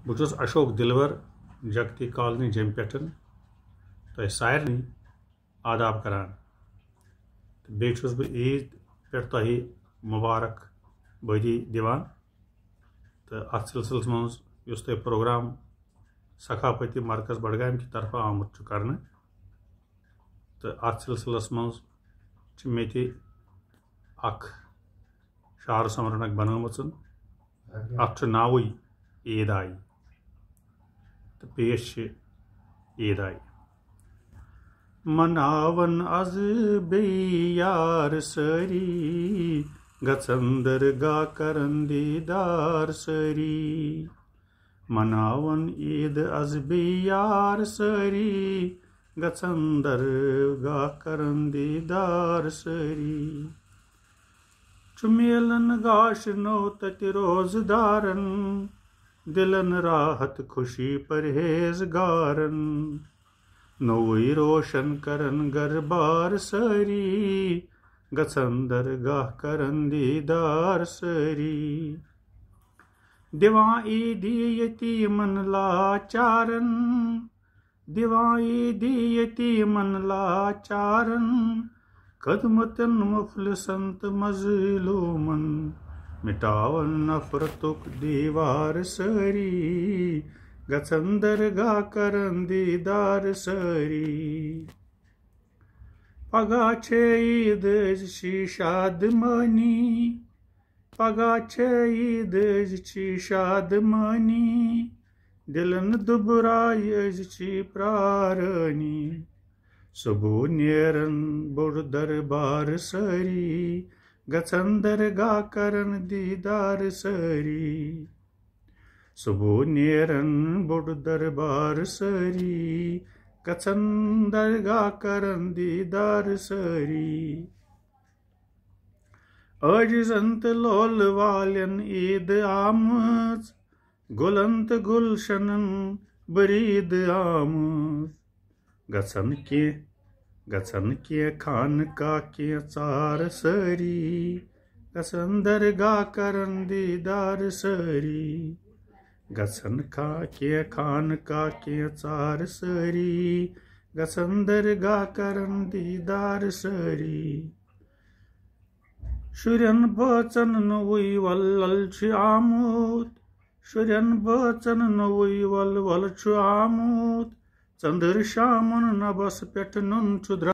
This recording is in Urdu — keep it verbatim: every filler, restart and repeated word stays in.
بہٕ اشوک دلور جگتی کالونی جم پہ تہ سارے آداب کران بیس بہ عید پہ تہ مبارک بادی دان تو ات سلسلس مز اس تہ پروگرام ثقافتی مرکز بڈگام کی طرف آمت کرنے تو ات سلسلس مز مے تہ اخ شعر سمرن بنٲمٕژ ات ناوٕے عید آئی تو پیش عید آئی مناون از بیٚیہِ یار سٲری گژھن درگاہ کرن دیدار سٲری مناون عید از بیٚیہِ یار سٲری گژھن درگاہ کرن دیدار سٲری چھُ میلن گاش نو تتہِ روزدارن دلن راحت خوشی پرہیزگارن نوٚوٕے روشن کرن گر بار سٲری گژھن درگاہ کرن دیدار سٲری دِوان عیٖدی یتیٖمن لاچارن دِوان عیٖدی یتیٖمن لاچارن خدمتن مفلسن تہٕ مظلوٗمن مٹاون نفرتُک دیوار سٲری گژھن درگاہ کرن دیدار سٲری پگاہ چھےٚ عیٖد أزۍ چھی شادمٲنی پگاہ چھےٚ عیٖد أزۍ چھی شادمٲنی دلن دُبراے أزۍ چھی پرٛارٲنی صبح نیرن بوٚڑ دربار سٲری گژھن درگاہ کرن دیدار سٲری صبح نیرن بوٚڑ دربار سٲری گژھن درگاہ کرن دیدار سٲری عٲجزن تہٕ لولہٕ والٮ۪ن عیٖد آمٕژ گُلن تہٕ گُلشنن بٔریٖد آمٕژ گژھن کینٛہہ گژھن کینٛہہ خانقاہ کینٛہہ ژار سٲری گژھن درگاہ کرن دیدار سٲری گژھن کھا کینٛہہ خانقاہ کینٛہہ ژار سٲری گژھن درگاہ کرن دیدار سٲری شُرٮ۪ن بٲژن نوٚوٕے ولول چھُ آمُت شُرٮ۪ن بٲژن نوٚوٕے ولول چھُ آمُت ژٔندٕر شامن نبس پٮ۪ٹھ نوٚن چھُ